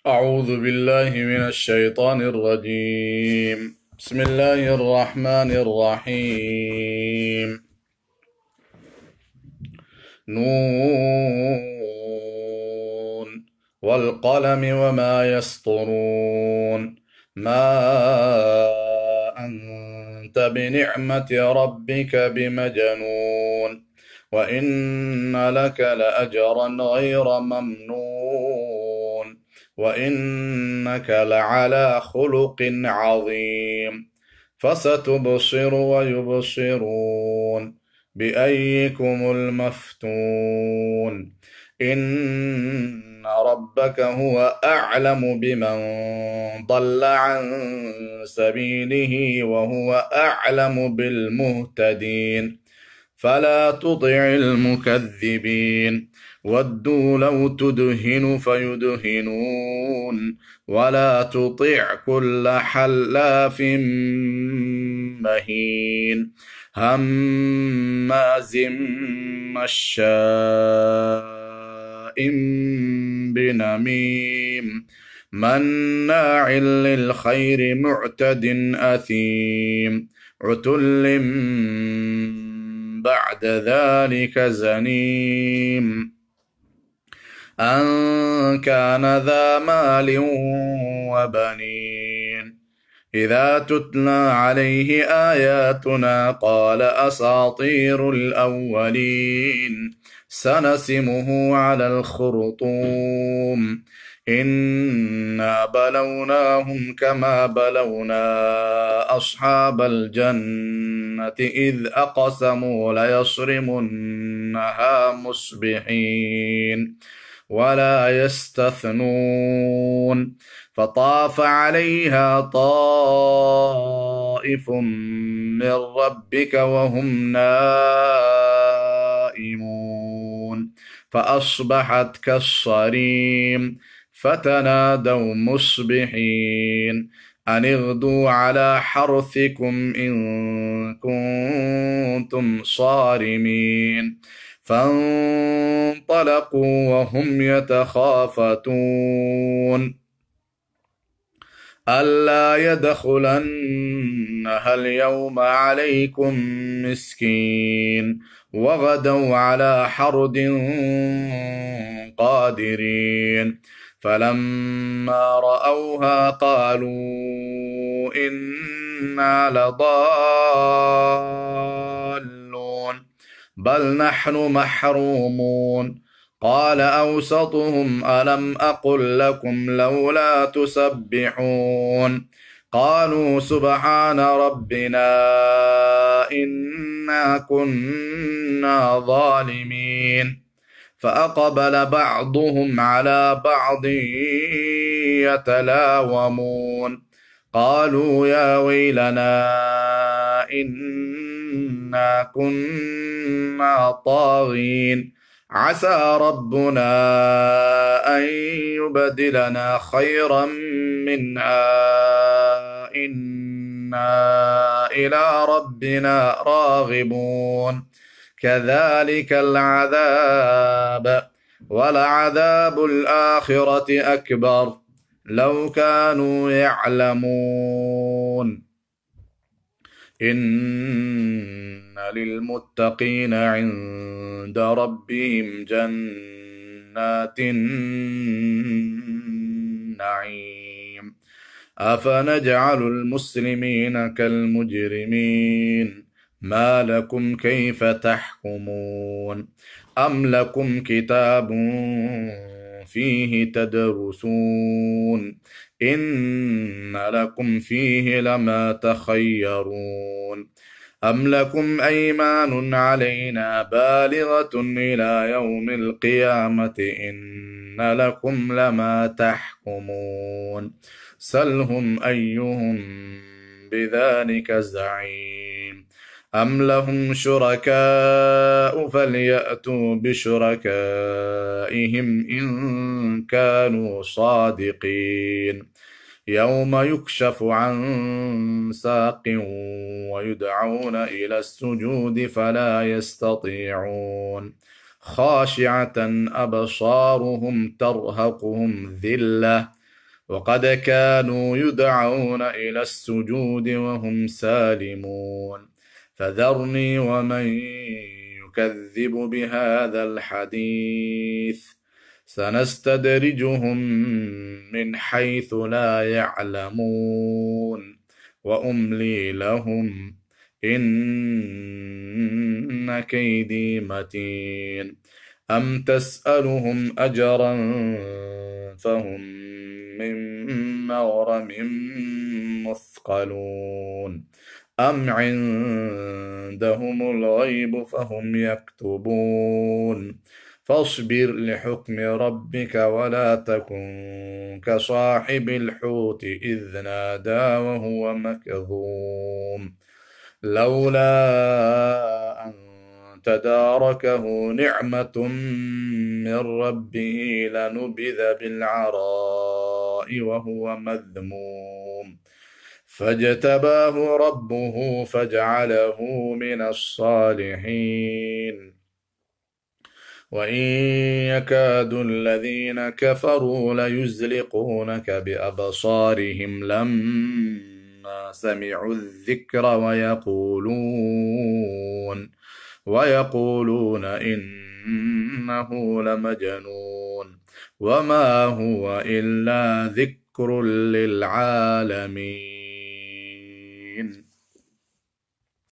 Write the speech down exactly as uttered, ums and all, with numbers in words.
أعوذ بالله من الشيطان الرجيم. بسم الله الرحمن الرحيم. نون والقلم وما يسطرون. ما أنت بنعمة ربك بمجنون، وإن لك لأجرا غير ممنون، وإنك لعلى خلق عظيم. فستبصر ويبصرون بأيكم المفتون. إن ربك هو أعلم بمن ضل عن سبيله وهو أعلم بالمهتدين. فلا تطع المكذبين. ودوا لو تدهن فيدهنون، ولا تطع كل حلاف مهين هماز مشاء بنميم مناع للخير معتد أثيم عتل بعد ذلك زنيم أن كان ذا مال وبنين. إذا تتلى عليه آياتنا قال أساطير الأولين سنسمه على الخرطوم. إنا بلوناهم كما بلونا أصحاب الجنة إذ أقسموا ليصرمنها مصبحين ولا يستثنون. فطاف عليها طائف من ربك وهم نائمون فأصبحت كالصريم. فتنادوا مصبحين أن اغدوا على حرثكم إن كنتم صارمين. فانطلقوا وهم يتخافتون ألا يدخلنها اليوم عليكم مسكين. وغدوا على حرد قادرين. فلما رأوها قالوا إنا لضالون بل نحن محرومون. قال أوسطهم ألم أقل لكم لولا تسبحون. قالوا سبحان ربنا إنا كنا ظالمين. فأقبل بعضهم على بعض يتلاومون قالوا يا ويلنا إنا كنا طاغين عسى ربنا أن يبدلنا خيرا منها إنا إلى ربنا راغبون. كذلك العذاب ولعذاب الآخرة أكبر لو كانوا يعلمون. إن للمتقين عند ربهم جنات النعيم. أفنجعل المسلمين كالمجرمين ما لكم كيف تحكمون. أم لكم كتاب فيه تدرسون إن لكم فيه لما تخيرون. أم لكم أيمان علينا بالغة إلى يوم القيامة إن لكم لما تحكمون. سلهم أيهم بذلك زعيم. أم لهم شركاء فليأتوا بشركائهم إن كانوا صادقين. يوم يكشف عن ساق ويدعون إلى السجود فلا يستطيعون. خاشعة أبصارهم ترهقهم ذلة وقد كانوا يدعون إلى السجود وهم سالمون فذرني ومن يكذب بهذا الحديث سنستدرجهم من حيث لا يعلمون وأملي لهم إن كيدي متين أم تسألهم أجرا فهم من مغرم مثقلون أم عندهم الغيب فهم يكتبون فاصبر لحكم ربك ولا تكن كصاحب الحوت إذ نادى وهو مكظوم لولا أن تداركه نعمة من ربه لنبذ بالعراء وهو مذموم فاجتباه ربه فجعله من الصالحين وإن يكاد الذين كفروا ليزلقونك بأبصارهم لما سمعوا الذكر ويقولون ويقولون إنه لمجنون وما هو إلا ذكر للعالمين